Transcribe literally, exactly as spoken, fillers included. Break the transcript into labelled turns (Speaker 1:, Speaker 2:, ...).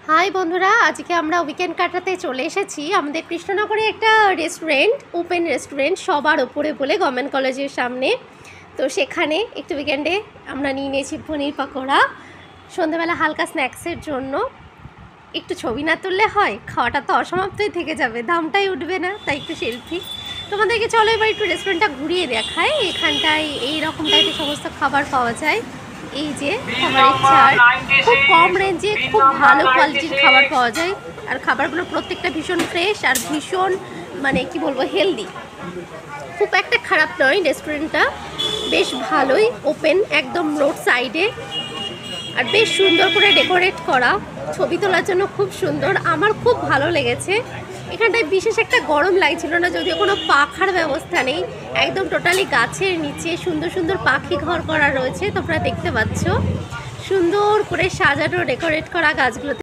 Speaker 1: High বন্ধুরা, আজকে আমরা উইকেন্ড কাটাতে চলে এসেছি আমাদের কৃষ্ণনগরে একটা রেস্টুরেন্ট, ওপেন রেস্টুরেন্ট সবার ওপরে বলে গভর্নমেন্ট কলেজের সামনে। তো সেখানে একটু উইকেন্ডে আমরা নিয়ে নিয়েছি পনির পাকোড়া সন্ধ্যাবেলা হালকা স্ন্যাক্সের জন্য। একটু ছবি না তুললে হয়, খাওয়াটা তো অসমাপ্তই থেকে যাবে, দামটাই উঠবে না, তাই একটু সেলফি। তোমাদেরকে চলো এবার একটু রেস্টুরেন্টটা ঘুরিয়ে দেখায়। এখানটায় এই রকম টাইপের সমস্ত খাবার পাওয়া যায়। এই যে খাবারের চার্ট, খুব কম রেঞ্জে খুব ভালো কোয়ালিটির খাবার পাওয়া যায়। আর খাবারগুলো প্রত্যেকটা ভীষণ ফ্রেশ আর ভীষণ মানে কি বলবো হেলদি, খুব একটা খারাপ নয়। রেস্টুরেন্টটা বেশ ভালোই, ওপেন একদম রোড সাইডে, আর বেশ সুন্দর করে ডেকোরেট করা, ছবি তোলার জন্য খুব সুন্দর। আমার খুব ভালো লেগেছে। এখানটায় বিশেষ একটা গরম লাগছিল না, যদিও কোনো পাখার ব্যবস্থা নেই, একদম টোটালি গাছের নিচে সুন্দর সুন্দর পাখি ঘর করা রয়েছে, তোমরা দেখতে পাচ্ছ। সুন্দর করে সাজানো ডেকোরেট করা গাছগুলোতে।